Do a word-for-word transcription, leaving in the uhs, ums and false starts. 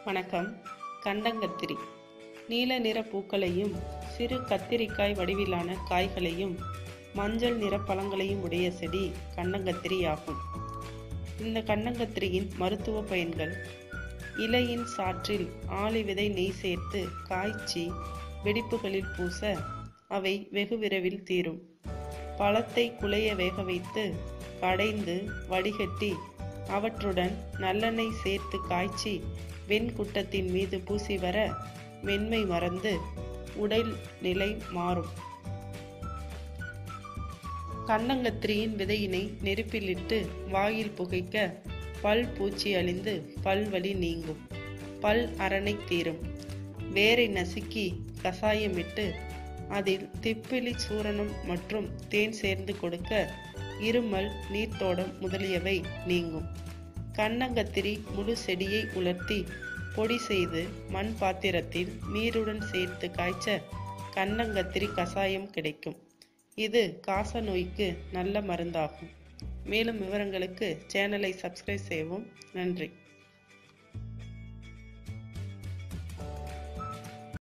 வணக்கம். கண்டங்கத்திரி நீல நிற பூக்களையும் சிறு கத்திரிக்காய் வடிவிலான காய்களையும் மஞ்சள் நிற பழங்களையும் உடைய செடி கண்டங்கத்திரி ஆகும். இந்த கண்டங்கத்திரியின் மருத்துவ பயன்கள்: இலையின் சாற்றில் ஆளி விதை நெய் சேர்த்து காய்ச்சி வெடிப்புகளில் பூச அவை வெகு விரைவில் தீரும். பழத்தை குழைய வேக வைத்து கடைந்து வடிகட்டி அவற்றுடன் நல்லெண்ணெய் சேர்த்து காய்ச்சி வெண்குட்டத்தின் மீது பூசி வர மென்மை மறந்து உடல் நிலை மாறும். கண்டங்கத்திரியின் விதையினை நெருப்பிலிட்டு வாயில் புகைக்க பல் பூச்சி அழிந்து பல் வலி நீங்கும், பல் அரணை தீரும். வேரை நசுக்கி கசாயமிட்டு அதில் திப்பிலி சூரணம் மற்றும் தேன் சேர்ந்து கொடுக்க இருமல், நீர்த்தோடம் முதலியவை நீங்கும். கண்டங்கத்திரி முழு செடியை உலர்த்தி பொடி செய்து மண் பாத்திரத்தில் நீருடன் சேர்த்து காய்ச்ச கண்டங்கத்திரி கசாயம் கிடைக்கும். இது காச நோய்க்கு நல்ல மருந்தாகும். மேலும் விவரங்களுக்கு சேனலை சப்ஸ்கிரைப் செய்யவும். நன்றி.